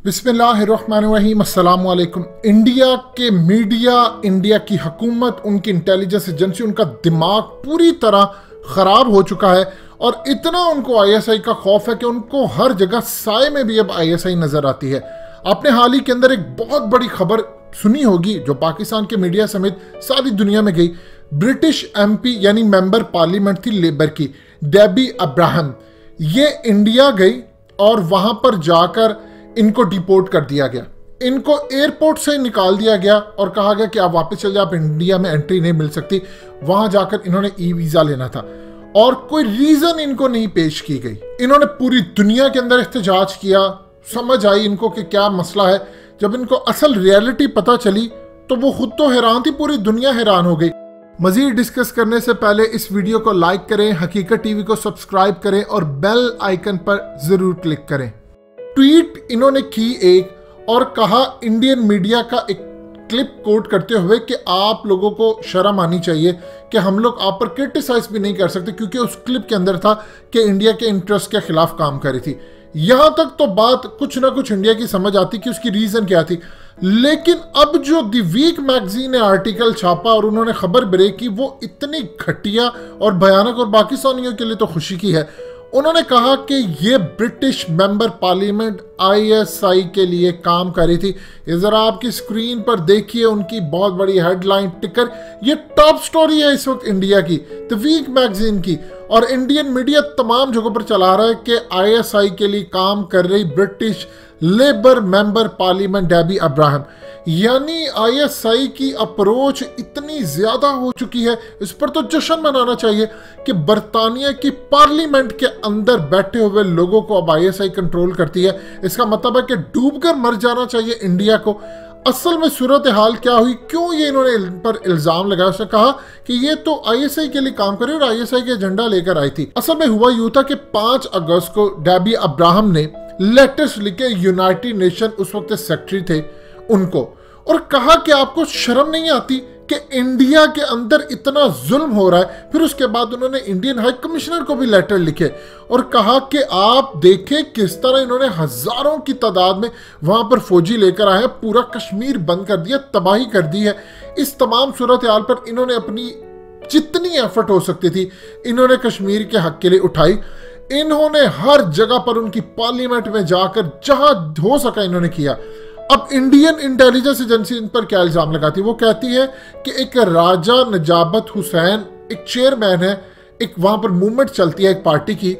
बिस्मिल्लाहिर्रहमानिर्रहीम, अस्सलाम वालेकुम। इंडिया के मीडिया, इंडिया की हुकूमत, उनकी इंटेलिजेंस एजेंसी, उनका दिमाग पूरी तरह ख़राब हो चुका है और इतना उनको आईएसआई का खौफ है कि उनको हर जगह साए में भी अब आईएसआई नज़र आती है। आपने हाल ही के अंदर एक बहुत बड़ी खबर सुनी होगी जो पाकिस्तान के मीडिया समेत सारी दुनिया में गई। ब्रिटिश एमपी यानी मेंबर पार्लियामेंट थी लेबर की, डेबी अब्राहम, ये इंडिया गई और वहाँ पर जाकर इनको डिपोर्ट कर दिया गया। इनको एयरपोर्ट से निकाल दिया गया और कहा गया कि आप वापस चल जाओ, आप इंडिया में एंट्री नहीं मिल सकती। वहां जाकर इन्होंने ई वीजा लेना था और कोई रीजन इनको नहीं पेश की गई। इन्होंने पूरी दुनिया के अंदर एहतजाज किया, समझ आई इनको कि क्या मसला है। जब इनको असल रियलिटी पता चली तो वो खुद तो हैरान थी, पूरी दुनिया हैरान हो गई। मजीद डिस्कस करने से पहले इस वीडियो को लाइक करें, हकीकत टीवी को सब्सक्राइब करें और बेल आइकन पर जरूर क्लिक करें। ट्वीट इन्होंने की एक और कहा, इंडियन मीडिया का एक क्लिप कोट करते हुए कि आप लोगों को शर्म आनी चाहिए कि हम लोग आप पर क्रिटिसाइज भी नहीं कर सकते, क्योंकि उस क्लिप के अंदर था कि इंडिया के इंटरेस्ट के खिलाफ काम कर रही थी। यहां तक तो बात कुछ ना कुछ इंडिया की समझ आती कि उसकी रीजन क्या थी। लेकिन अब जो द वीक मैगजीन ने आर्टिकल छापा और उन्होंने खबर ब्रेक की, वो इतनी घटिया और भयानक और पाकिस्तानियों के लिए तो खुशी की है। उन्होंने कहा कि ये ब्रिटिश मेंबर पार्लियामेंट आईएसआई के लिए काम कर रही थी। ये जरा आपकी स्क्रीन पर देखिए, उनकी बहुत बड़ी हेडलाइन टिकर, ये टॉप स्टोरी है इस वक्त इंडिया की, द वीक मैगजीन की। और इंडियन मीडिया तमाम जगहों पर चला रहा है कि आईएसआई के लिए काम कर रही British Labour member parliament Debbie Abraham. यानी आईएसआई की अप्रोच इतनी ज्यादा हो चुकी है, इस पर तो जश्न मनाना चाहिए कि बरतानिया की पार्लियामेंट के अंदर बैठे हुए लोगों को अब आईएसआई कंट्रोल करती है। इसका मतलब है कि डूबकर मर जाना चाहिए इंडिया को। असल में सूरत हाल क्या हुई, क्यों ये इन्होंने इन पर इल्जाम लगाया? उसने कहा कि ये तो आईएसआई के लिए काम करे और आईएसआई के एजेंडा लेकर आई थी। असल में हुआ यूं था कि 5 अगस्त को डेबी अब्राहम ने लेटर्स लिखे यूनाइटेड नेशन, उस वक्त सेक्रेटरी थे उनको, और कहा कि आपको शर्म नहीं आती कि इंडिया के अंदर इतना जुल्म हो रहा है। फिर उसके बाद उन्होंने इंडियन हाई कमिश्नर को भी लेटर लिखे और कहा कि आप देखें किस तरह इन्होंने हजारों की तादाद में वहां पर फौजी लेकर आए हैं, पूरा कश्मीर बंद कर दिया, तबाही कर दी है। इस तमाम सूरत हाल पर इन्होंने अपनी जितनी एफर्ट हो सकती थी इन्होंने कश्मीर के हक के लिए उठाई। इन्होंने हर जगह पर उनकी पार्लियामेंट में जाकर जहां हो सका इन्होंने किया। अब इंडियन इंटेलिजेंस एजेंसी इन पर क्या इल्जाम लगाती है? वो कहती है कि एक राजा नजाबत हुसैन, एक चेयरमैन है, एक वहां पर मूवमेंट चलती है एक पार्टी की,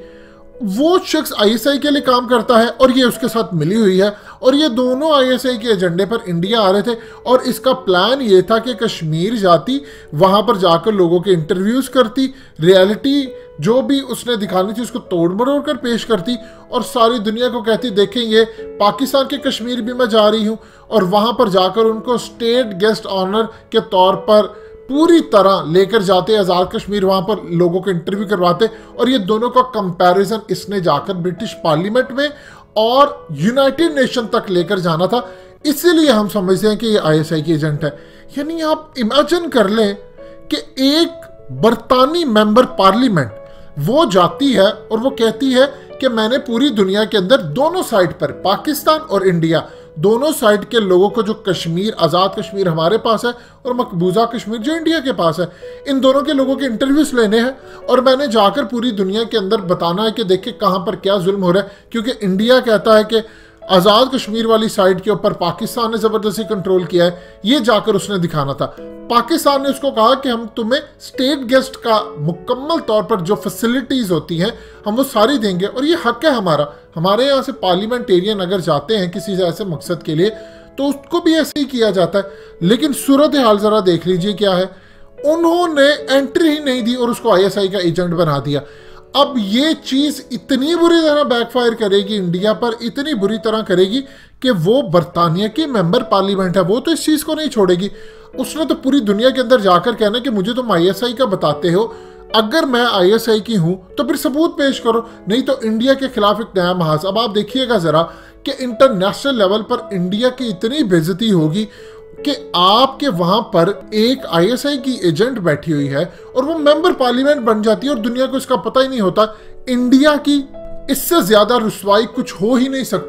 वो शख्स आईएसआई के लिए काम करता है और ये उसके साथ मिली हुई है और ये दोनों आईएसआई के एजेंडे पर इंडिया आ रहे थे। और इसका प्लान ये था कि कश्मीर जाती, वहां पर जाकर लोगों के इंटरव्यूज करती, रियलिटी जो भी उसने दिखानी थी उसको तोड़ मरोड़ कर पेश करती और सारी दुनिया को कहती, देखें ये पाकिस्तान के कश्मीर भी मैं जा रही हूँ। और वहां पर जाकर उनको स्टेट गेस्ट ऑनर के तौर पर पूरी तरह लेकर जाते, आज़ाद कश्मीर वहां पर लोगों को इंटरव्यू करवाते। और ये दोनों का कंपैरिजन इसने जाकर ब्रिटिश पार्लियामेंट में और यूनाइटेड नेशन तक लेकर जाना था। इसीलिए हम समझते हैं कि ये आईएसआई की एजेंट है। यानी आप इमेजिन कर लें कि एक बरतानी मेंबर पार्लियामेंट वो जाती है और वो कहती है कि मैंने पूरी दुनिया के अंदर दोनों साइड पर, पाकिस्तान और इंडिया, दोनों साइड के लोगों को, जो कश्मीर, आज़ाद कश्मीर हमारे पास है और मकबूजा कश्मीर जो इंडिया के पास है, इन दोनों के लोगों के इंटरव्यूज लेने हैं और मैंने जाकर पूरी दुनिया के अंदर बताना है कि देखिए कहाँ पर क्या जुल्म हो रहा है। क्योंकि इंडिया कहता है कि आज़ाद कश्मीर वाली साइड के ऊपर पाकिस्तान ने ज़बरदस्ती कंट्रोल किया है, ये जाकर उसने दिखाना था। पाकिस्तान ने उसको कहा कि हम तुम्हें स्टेट गेस्ट का मुकम्मल तौर पर जो फैसिलिटीज़ होती हैं हम वो सारी देंगे और ये हक है हमारा। हमारे यहाँ से पार्लियामेंटेरियन अगर जाते हैं किसी ऐसे मकसद के लिए तो उसको भी ऐसे ही किया जाता है। लेकिन सूरत हाल ज़रा देख लीजिए क्या है, उन्होंने एंट्री ही नहीं दी और उसको आईएसआई का एजेंट बना दिया। अब ये चीज इतनी बुरी तरह बैकफायर करेगी इंडिया पर, इतनी बुरी तरह करेगी कि वो बरतानिया की मेंबर पार्लियामेंट है, वो तो इस चीज को नहीं छोड़ेगी। उसने तो पूरी दुनिया के अंदर जाकर कहना कि मुझे तुम आईएसआई का बताते हो, अगर मैं आईएसआई की हूं तो फिर सबूत पेश करो, नहीं तो इंडिया के खिलाफ एक नया महाज। अब आप देखिएगा जरा कि इंटरनेशनल लेवल पर इंडिया की इतनी बेइज्जती होगी कि आपके वहां पर एक आईएसआई की एजेंट बैठी हुई है और वो मेंबर पार्लियामेंट बन जाती है और दुनिया को इसका पता ही नहीं होता। इंडिया की इससे ज्यादा रुसवाई कुछ हो ही नहीं सकती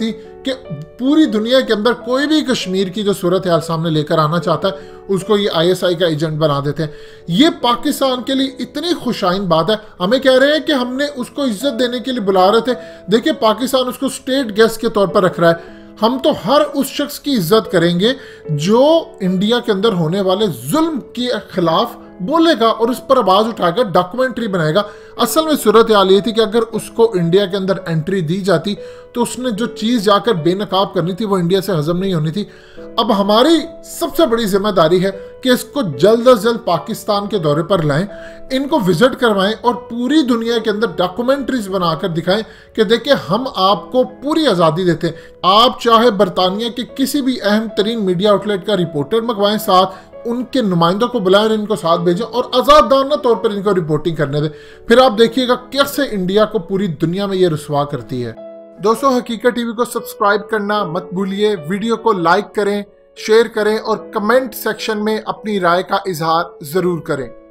कि पूरी दुनिया के अंदर कोई भी कश्मीर की जो सूरत हाल सामने लेकर आना चाहता है उसको ये ISI का एजेंट बना देते हैं। ये पाकिस्तान के लिए इतनी खुशाइन बात है। हमें कह रहे हैं कि हमने उसको इज्जत देने के लिए बुला रहे थे, देखिए पाकिस्तान उसको स्टेट गेस्ट के तौर पर रख रहा है। हम तो हर उस शख्स की इज्जत करेंगे जो इंडिया के अंदर होने वाले जुल्म के खिलाफ बोलेगा और उस पर आवाज उठाकर डॉक्यूमेंट्री बनाएगा। असल में सूरत हाल ये थी कि अगर उसको इंडिया के अंदर एंट्री दी जाती तो उसने जो चीज जाकर बेनकाब करनी थी वो इंडिया से हजम नहीं होनी थी। अब हमारी सबसे बड़ी जिम्मेदारी है कि इसको जल्द अज जल्द पाकिस्तान के दौरे पर लाएं, इनको विजिट करवाएं और पूरी दुनिया के अंदर डॉक्यूमेंट्रीज बनाकर दिखाएं कि देखिए हम आपको पूरी आज़ादी देते हैं। आप चाहे बरतानिया के किसी भी अहम तरीन मीडिया आउटलेट का रिपोर्टर मंगवाएं, साथ उनके नुमाइंदों को बुलाएं, इनको साथ भेजें और आजादाना तौर पर इनको रिपोर्टिंग करने दें। फिर आप देखिएगा कैसे इंडिया को पूरी दुनिया में ये रुसवा करती है। दोस्तों, हकीकत टीवी को सब्सक्राइब करना मत भूलिए, वीडियो को लाइक करें, शेयर करें और कमेंट सेक्शन में अपनी राय का इजहार जरूर करें।